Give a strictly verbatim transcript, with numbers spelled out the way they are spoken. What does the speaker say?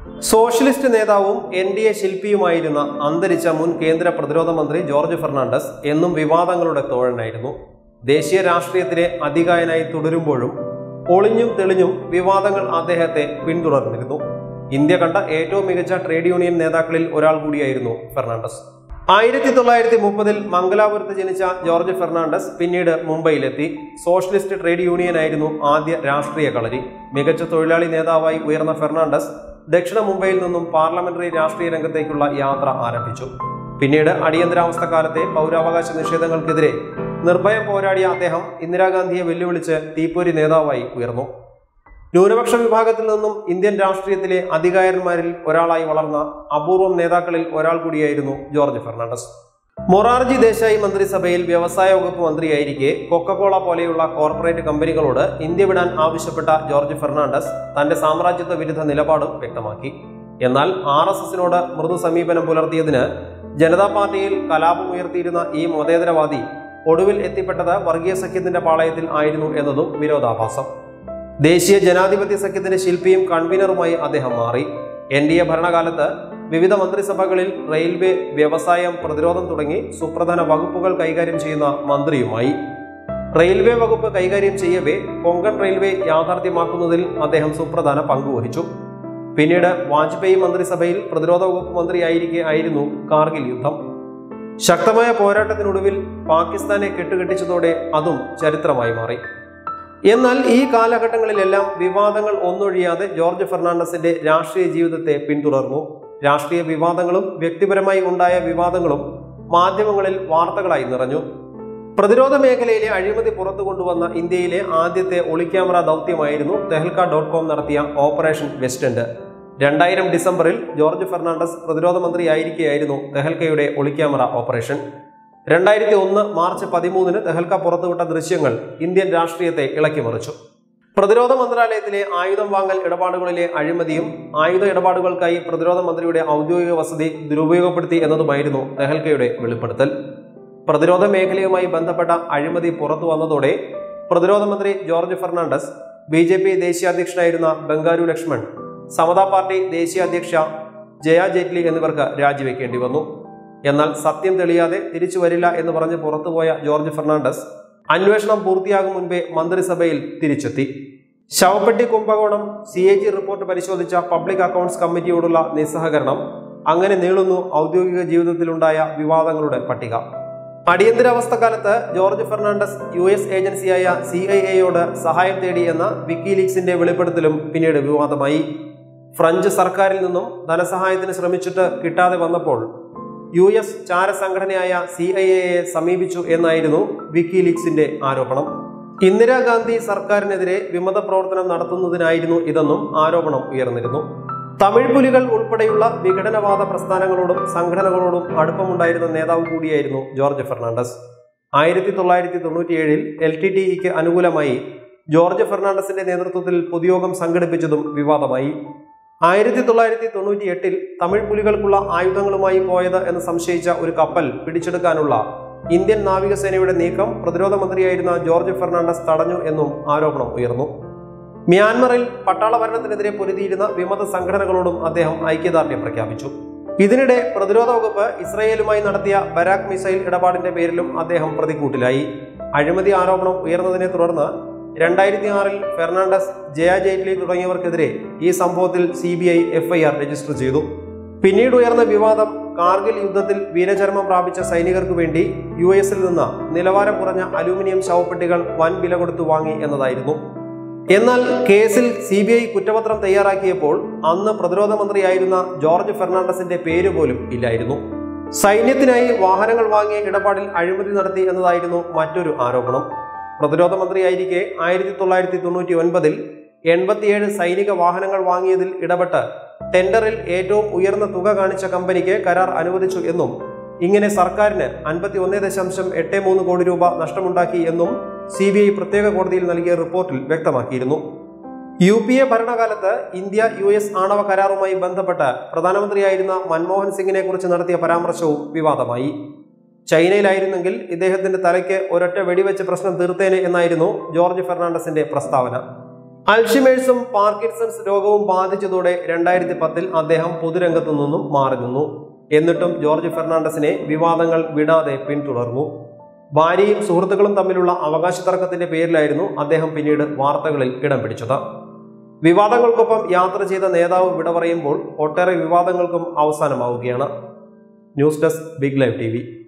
Socialist നേതാവും N D A ശില്പിയുമായിരുന്ന അന്തരിച്ച മുൻ കേന്ദ്ര പ്രതിരോധ മന്ത്രി ജോർജ് ഫെർണാണ്ടസ് എന്നും വിവാദങ്ങളുടെ തോഴനായിരുന്നു. ദേശീയ രാഷ്ട്രീയത്തിലെ അതികായനായി തുടരുമ്പോഴും ഒളിഞ്ഞും തെളിഞ്ഞും വിവാദങ്ങൾ അദ്ദേഹത്തെ പിന്തുടർന്നിരുന്നു. ഇന്ത്യ കണ്ട ഏറ്റവും മികച്ച ട്രേഡ് യൂണിയൻ നേതാക്കളിൽ ഒരാൾ കൂടിയായിരുന്നു ഫെർണാണ്ടസ്. ആയിരത്തി തൊള്ളായിരത്തി മുപ്പതിൽ മംഗലാപുരത്ത് ജനിച്ച ജോർജ് ഫെർണാണ്ടസ് പിന്നീട് മുംബൈയിലെത്തി. സോഷ്യലിസ്റ്റ് ട്രേഡ് യൂണിയനായിരുന്നു ആദ്യ രാഷ്ട്രീയ കളരി. മികച്ച തൊഴിലാളി നേതാവായി ഉയർന്ന ഫെർണാണ്ടസ് ദക്ഷിണ മുംബൈയിൽ നിന്നും പാർലമെന്ററി രാഷ്ട്രീയ രംഗത്തേക്കുള്ള യാത്ര ആരംഭിച്ചു. പിന്നീട് അടിയന്തരാവസ്ഥ കാലത്തെ പൗരാവകാശ നിഷേധങ്ങൾക്കെതിരെ നിർഭയം പോരാടിയ അദ്ദേഹം ഇന്ദിരാഗാന്ധിയെ വെല്ലുവിളിച്ച് തീപ്പൊരി നേതാവായി ഉയർന്നു. ന്യൂനപക്ഷ വിഭാഗത്തിൽ നിന്നും ഇന്ത്യൻ രാഷ്ട്രീയത്തിലെ അധികാരന്മാരിൽ ഒരാളായി വളർന്ന അപൂർവം നേതാക്കളിൽ ഒരാൾ കൂടിയായിരുന്നു ജോർജ് ഫെർണാണ്ടസ്. മൊറാർജി ദേശായി മന്ത്രിസഭയിൽ വ്യവസായ വകുപ്പ് മന്ത്രിയായിരിക്കെ കൊക്കക്കോള പോലെയുള്ള കോർപ്പറേറ്റ് കമ്പനികളോട് ഇന്ത്യ വിടാൻ ആവശ്യപ്പെട്ട ജോർജ് ഫെർണാണ്ടസ് തന്റെ സാമ്രാജ്യത്വ വിരുദ്ധ നിലപാടും വ്യക്തമാക്കി. എന്നാൽ ആർ എസ് എസിനോട് മൃദു സമീപനം പുലർത്തിയതിന് ജനതാ പാർട്ടിയിൽ കലാപമുയർത്തിയിരുന്ന ഈ മതേതരവാദി ഒടുവിൽ എത്തിപ്പെട്ടത് വർഗീയ സഖ്യത്തിന്റെ പാളയത്തിൽ ആയിരുന്നു എന്നതും വിരോധാഭാസം. ദേശീയ ജനാധിപത്യ സഖ്യത്തിന്റെ ശില്പിയും കൺവീനറുമായി അദ്ദേഹം മാറി. എൻ ഡി എ ഭരണകാലത്ത് വിവിധ മന്ത്രിസഭകളിൽ റെയിൽവേ, വ്യവസായം, പ്രതിരോധം തുടങ്ങി സുപ്രധാന വകുപ്പുകൾ കൈകാര്യം ചെയ്യുന്ന മന്ത്രിയുമായി. റെയിൽവേ വകുപ്പ് കൈകാര്യം ചെയ്യവേ കൊങ്കൺ റെയിൽവേ യാഥാർത്ഥ്യമാക്കുന്നതിൽ അദ്ദേഹം സുപ്രധാന പങ്കുവഹിച്ചു. പിന്നീട് വാജ്പേയി മന്ത്രിസഭയിൽ പ്രതിരോധ വകുപ്പ് മന്ത്രിയായിരിക്കെ ആയിരുന്നു കാർഗിൽ യുദ്ധം. ശക്തമായ പോരാട്ടത്തിനൊടുവിൽ പാകിസ്ഥാനെ കെട്ടുകെട്ടിച്ചതോടെ അതും ചരിത്രമായി മാറി. എന്നാൽ ഈ കാലഘട്ടങ്ങളിലെല്ലാം വിവാദങ്ങൾ ഒന്നൊഴിയാതെ ജോർജ് ഫെർണാണ്ടസിന്റെ രാഷ്ട്രീയ ജീവിതത്തെ പിന്തുടർന്നു. രാഷ്ട്രീയ വിവാദങ്ങളും വ്യക്തിപരമായി ഉണ്ടായ വിവാദങ്ങളും മാധ്യമങ്ങളിൽ വാർത്തകളായി നിറഞ്ഞു. പ്രതിരോധ മേഖലയിലെ അഴിമതി പുറത്തു കൊണ്ടുവന്ന ഇന്ത്യയിലെ ആദ്യത്തെ ഒളിക്യാമറ ദൗത്യമായിരുന്നു തെഹൽക്ക ഡോട്ട് കോം നടത്തിയ ഓപ്പറേഷൻ വെസ്റ്റൻഡ്. രണ്ടായിരം ഡിസംബറിൽ ജോർജ് ഫെർണാണ്ടസ് പ്രതിരോധ മന്ത്രിയായിരിക്കെയായിരുന്നു തെഹൽക്കയുടെ ഒളിക്യാമറ ഓപ്പറേഷൻ. രണ്ടായിരത്തി ഒന്ന് മാർച്ച് പതിമൂന്നിന് തെഹൽക്ക പുറത്തുവിട്ട ദൃശ്യങ്ങൾ ഇന്ത്യൻ രാഷ്ട്രീയത്തെ ഇളക്കിമറിച്ചു. പ്രതിരോധ മന്ത്രാലയത്തിലെ ആയുധം വാങ്ങൽ ഇടപാടുകളിലെ അഴിമതിയും ആയുധ ഇടപാടുകൾക്കായി പ്രതിരോധ മന്ത്രിയുടെ ഔദ്യോഗിക വസതി ദുരുപയോഗപ്പെടുത്തി എന്നതുമായിരുന്നു തെഹൽക്കയുടെ വെളിപ്പെടുത്തൽ. പ്രതിരോധ മേഖലയുമായി ബന്ധപ്പെട്ട അഴിമതി പുറത്തു വന്നതോടെ പ്രതിരോധ മന്ത്രി George Fernandes, B J P ദേശീയ അധ്യക്ഷനായിരുന്ന ബംഗാരു ലക്ഷ്മൺ, സമതാ പാർട്ടി ദേശീയ അധ്യക്ഷ ജയ ജെയ്റ്റ്ലി എന്നിവർക്ക് രാജിവെക്കേണ്ടി വന്നു. എന്നാൽ സത്യം തെളിയാതെ തിരിച്ചു വരില്ല എന്ന് പറഞ്ഞ് പുറത്തുപോയ ജോർജ് ഫെർണാണ്ടസ് അന്വേഷണം പൂർത്തിയാകും മുൻപേ മന്ത്രിസഭയിൽ തിരിച്ചെത്തി. ശവപ്പെട്ടി കുംഭകോണം സി എ ജി റിപ്പോർട്ട് പരിശോധിച്ച പബ്ലിക് അക്കൗണ്ട്സ് കമ്മിറ്റിയോടുള്ള നിസ്സഹകരണം. അങ്ങനെ നീളുന്നു ഔദ്യോഗിക ജീവിതത്തിലുണ്ടായ വിവാദങ്ങളുടെ പട്ടിക. അടിയന്തരാവസ്ഥ കാലത്ത് ജോർജ് ഫെർണാണ്ടസ് യു എസ് ഏജൻസിയായ സി ഐ എയോട് സഹായം തേടി എന്ന വിക്കിലീക്സിന്റെ വെളിപ്പെടുത്തലും പിന്നീട് വിവാദമായി. ഫ്രഞ്ച് സർക്കാരിൽ നിന്നും ധനസഹായത്തിന് ശ്രമിച്ചിട്ട് കിട്ടാതെ വന്നപ്പോൾ യു എസ് ചാരസംഘടനയായ സി ഐ എയെ സമീപിച്ചു എന്നായിരുന്നു വിക്കിലീക്സിന്റെ ആരോപണം. ഇന്ദിരാഗാന്ധി സർക്കാരിനെതിരെ വിമത പ്രവർത്തനം നടത്തുന്നതിനായിരുന്നു ഇതെന്നും ആരോപണം ഉയർന്നിരുന്നു. തമിഴ് പുലികൾ ഉൾപ്പെടെയുള്ള വിഘടനവാദ പ്രസ്ഥാനങ്ങളോടും സംഘടനകളോടും അടുപ്പമുണ്ടായിരുന്ന നേതാവ് കൂടിയായിരുന്നു ജോർജ് ഫെർണാണ്ടസ്. ആയിരത്തി തൊള്ളായിരത്തി തൊണ്ണൂറ്റി ഏഴിൽ എൽ ടി ടി ഇക്ക് അനുകൂലമായി ജോർജ് ഫെർണാണ്ടസിന്റെ നേതൃത്വത്തിൽ പൊതുയോഗം സംഘടിപ്പിച്ചതും വിവാദമായി. ആയിരത്തി തൊള്ളായിരത്തി തൊണ്ണൂറ്റി എട്ടിൽ തമിഴ് പുലികൾക്കുള്ള ആയുധങ്ങളുമായി പോയത് എന്ന് സംശയിച്ച ഒരു കപ്പൽ പിടിച്ചെടുക്കാനുള്ള ഇന്ത്യൻ നാവികസേനയുടെ നീക്കം പ്രതിരോധ മന്ത്രിയായിരുന്ന ജോർജ് ഫെർണാണ്ടസ് തടഞ്ഞു എന്നും ആരോപണം ഉയർന്നു. മ്യാൻമറിൽ പട്ടാള ഭരണത്തിനെതിരെ പൊരുതിയിരുന്ന വിമത സംഘടനകളോടും അദ്ദേഹം ഐക്യദാർഢ്യം പ്രഖ്യാപിച്ചു. ഇതിനിടെ പ്രതിരോധ വകുപ്പ് ഇസ്രയേലുമായി നടത്തിയ ബരാക് മിസൈൽ ഇടപാടിന്റെ പേരിലും അദ്ദേഹം പ്രതിക്കൂട്ടിലായി. അഴിമതി ആരോപണം ഉയർന്നതിനെ തുടർന്ന് രണ്ടായിരത്തി ആറിൽ ഫെർണാണ്ടസ്, ജയ ജെയ്റ്റ്ലി തുടങ്ങിയവർക്കെതിരെ ഈ സംഭവത്തിൽ C B I F I R register ചെയ്തു. പിന്നീട് ഉയർന്ന വിവാദം കാർഗിൽ യുദ്ധത്തിൽ വീരചരമം പ്രാപിച്ച സൈനികർക്ക് വേണ്ടി യു എസിൽ നിന്ന് നിലവാരം കുറഞ്ഞ അലൂമിനിയം ശവപ്പെട്ടികൾ വൻ വില കൊടുത്തു വാങ്ങി എന്നതായിരുന്നു. എന്നാൽ കേസിൽ സി ബി ഐ കുറ്റപത്രം തയ്യാറാക്കിയപ്പോൾ അന്ന് പ്രതിരോധ മന്ത്രിയായിരുന്ന ജോർജ് ഫെർണാണ്ടസിന്റെ പേര് പോലും ഇല്ലായിരുന്നു. സൈന്യത്തിനായി വാഹനങ്ങൾ വാങ്ങിയ ഇടപാടിൽ അഴിമതി നടത്തി എന്നതായിരുന്നു മറ്റൊരു ആരോപണം. പ്രതിരോധ മന്ത്രിയായിരിക്കെ ആയിരത്തി തൊള്ളായിരത്തി തൊണ്ണൂറ്റി ഒൻപതിൽ എൺപത്തിയേഴ് സൈനിക വാഹനങ്ങൾ വാങ്ങിയതിൽ ഇടപെട്ട് ടെൻഡറിൽ ഏറ്റവും ഉയർന്ന തുക കാണിച്ച കമ്പനിക്ക് കരാർ അനുവദിച്ചു എന്നും ഇങ്ങനെ സർക്കാരിന് അൻപത്തി ഒന്ന് ദശാംശം എട്ട് മൂന്ന് കോടി രൂപ നഷ്ടമുണ്ടാക്കി എന്നും സി ബി ഐ പ്രത്യേക കോടതിയിൽ നൽകിയ റിപ്പോർട്ടിൽ വ്യക്തമാക്കിയിരുന്നു. യു പി എ ഭരണകാലത്ത് ഇന്ത്യ യു എസ് ആണവ കരാറുമായി ബന്ധപ്പെട്ട് പ്രധാനമന്ത്രിയായിരുന്ന മൻമോഹൻ സിംഗിനെ കുറിച്ച് നടത്തിയ പരാമർശവും വിവാദമായി. ചൈനയിലായിരുന്നെങ്കിൽ ഇദ്ദേഹത്തിന്റെ തലയ്ക്ക് ഒരൊറ്റ വെടിവെച്ച് പ്രശ്നം തീർത്തേനെ എന്നായിരുന്നു ജോർജ് ഫെർണാണ്ടസിന്റെ പ്രസ്താവന. അൽഷിമേഴ്സും പാർക്കിൻസൺസ് രോഗവും ബാധിച്ചതോടെ രണ്ടായിരത്തി പത്തിൽ അദ്ദേഹം പൊതുരംഗത്തു നിന്നും മാറി നിന്നു. എന്നിട്ടും ജോർജ് ഫെർണാണ്ടസിനെ വിവാദങ്ങൾ വിടാതെ പിന്തുടർന്നു. ഭാര്യയും സുഹൃത്തുക്കളും തമ്മിലുള്ള അവകാശ തർക്കത്തിന്റെ പേരിലായിരുന്നു അദ്ദേഹം പിന്നീട് വാർത്തകളിൽ ഇടം പിടിച്ചത്. വിവാദങ്ങൾക്കൊപ്പം യാത്ര ചെയ്ത നേതാവ് വിട പറയുമ്പോൾ ഒട്ടേറെ വിവാദങ്ങൾക്കും അവസാനമാവുകയാണ്. News desk Big Live T V.